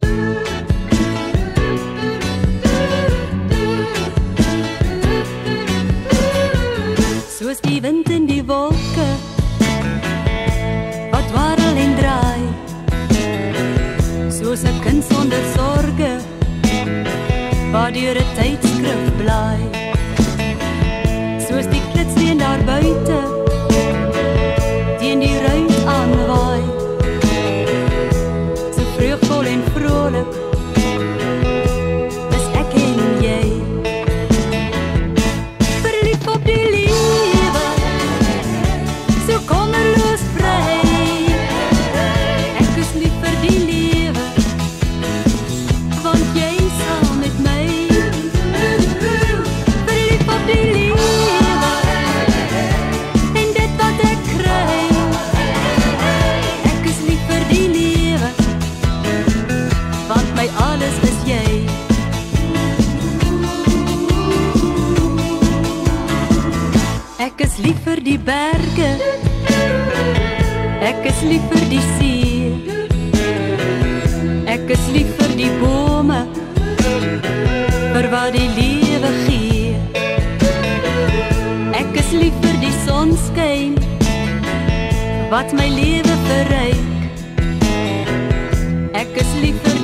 Soos die wind in die wolke wat warrel en draai, soos 'n kind sonder sorge wat deur 'n tydskrif blaai, soos die klitsteen daar buite teen die ruit aanwaai, so vreugdevol en vrolik is ek en jy, verlief op die lewe, so kommerloos vry, ek is lief vir die lewe, want jy saam met my, verlief op die lewe, en dit wat ek kry, ek is lief vir die lewe, want my alles is jy. Ek is lief vir die berge, ek is lief vir die see, ek is lief vir die bome, vir wat die lewe gee. Ek is lief vir die sonskyn, wat my lewe verryk. Ek is lief vir